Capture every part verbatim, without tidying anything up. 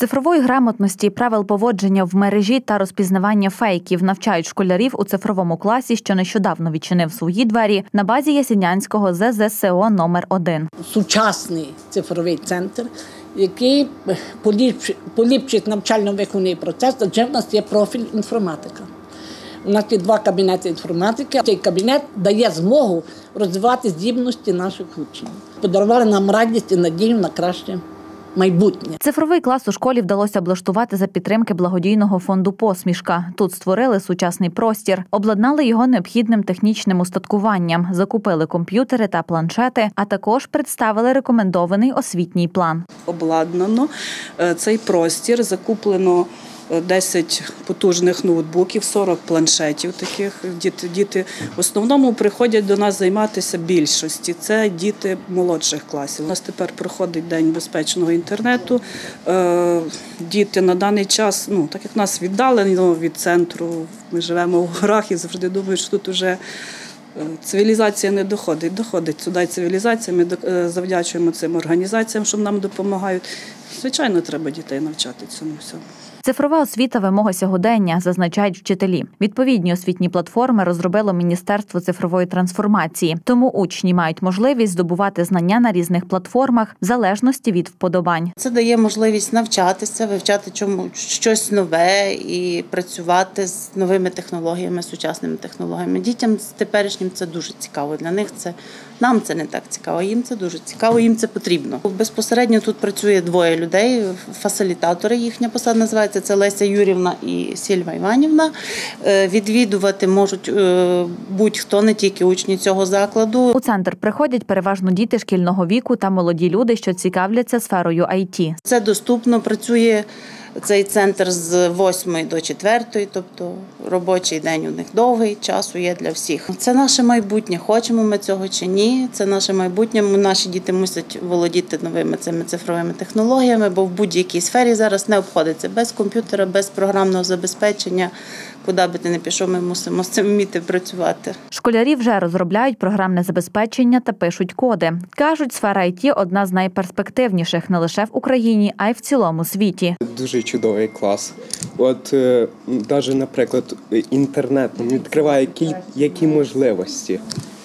Цифрової грамотності, правил поводження в мережі та розпізнавання фейків навчають школярів у цифровому класі, що нещодавно відчинив свої двері на базі Ясінянського Зе Зе Се О номер один. Сучасний цифровий центр, який поліпшить навчально-виховний процес, адже в нас є профіль інформатика. У нас є два кабінети інформатики. Цей кабінет дає змогу розвивати здібності наших учнів. Подарували нам радість і надію на краще майбутнє. Цифровий клас у школі вдалося облаштувати за підтримки благодійного фонду «Посмішка». Тут створили сучасний простір, обладнали його необхідним технічним устаткуванням, закупили комп'ютери та планшети, а також представили рекомендований освітній план. Обладнано цей простір, закуплено десять потужних ноутбуків, сорок планшетів таких. Діти, діти в основному приходять до нас займатися більшості. Це діти молодших класів. У нас тепер проходить День безпечного інтернету. Діти на даний час, ну, так як нас віддалено від центру, ми живемо в горах і завжди думають, що тут вже цивілізація не доходить. Доходить сюди цивілізація, ми завдячуємо цим організаціям, що нам допомагають. Звичайно, треба дітей навчати цьому всьому. Цифрова освіта – вимога сьогодення, зазначають вчителі. Відповідні освітні платформи розробило Міністерство цифрової трансформації. Тому учні мають можливість здобувати знання на різних платформах в залежності від вподобань. Це дає можливість навчатися, вивчати чому щось нове і працювати з новими технологіями, сучасними технологіями. Дітям з теперішнім це дуже цікаво. Для них це, нам це не так цікаво, їм це дуже цікаво, їм це потрібно. Безпосередньо тут працює двоє людей, фасилітатори, їхня посада називається. Це Леся Юрівна і Сільва Іванівна. Відвідувати можуть будь-хто, не тільки учні цього закладу. У центр приходять переважно діти шкільного віку та молоді люди, що цікавляться сферою ай ті. Це доступно, працює цей центр з восьмої до четвертої, тобто робочий день у них довгий, часу є для всіх. Це наше майбутнє, хочемо ми цього чи ні, це наше майбутнє. Наші діти мусять володіти новими цими цифровими технологіями, бо в будь-якій сфері зараз не обходиться без комп'ютера, без програмного забезпечення. Куди би ти не пішов, ми мусимо з цим вміти працювати. Школярі вже розробляють програмне забезпечення та пишуть коди. Кажуть, сфера ай ті – одна з найперспективніших не лише в Україні, а й в цілому світі. Дуже чудовий клас. От, навіть, наприклад, інтернет відкриває які можливості.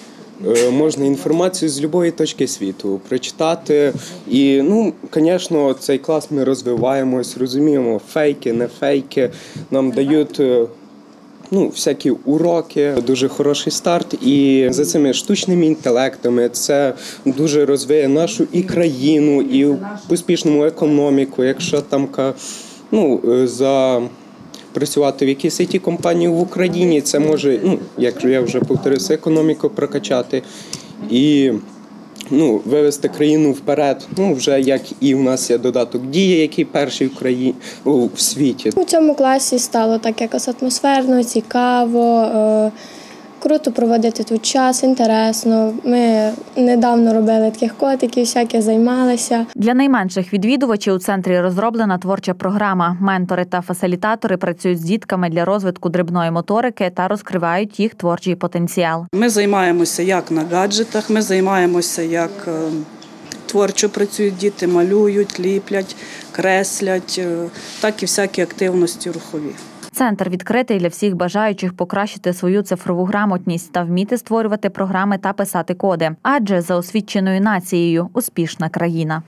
Можна інформацію з будь-якої точки світу прочитати. І, ну, звісно, цей клас ми розвиваємось, розуміємо фейки, не фейки. Нам дають, ну, всякі уроки, дуже хороший старт. І за цими штучними інтелектами це дуже розвиває нашу і країну, і успішну економіку. Якщо там, ну, за... працювати в якійсь ай ті-компанії в Україні, це може, ну, як я вже повторився, економіку прокачати і, ну, вивести країну вперед. Ну, вже як і в нас є додаток «Дія», який перший в країні, у світі. У цьому класі стало так якось атмосферно, цікаво, круто проводити тут час, інтересно. Ми недавно робили таких котиків, всякі займалися. Для найменших відвідувачів у центрі розроблена творча програма. Ментори та фасилітатори працюють з дітками для розвитку дрібної моторики та розкривають їх творчий потенціал. Ми займаємося як на гаджетах, ми займаємося як творчо працюють діти, малюють, ліплять, креслять, так і всякі активності рухові. Центр відкритий для всіх бажаючих покращити свою цифрову грамотність та вміти створювати програми та писати коди. Адже за освіченою нацією – успішна країна.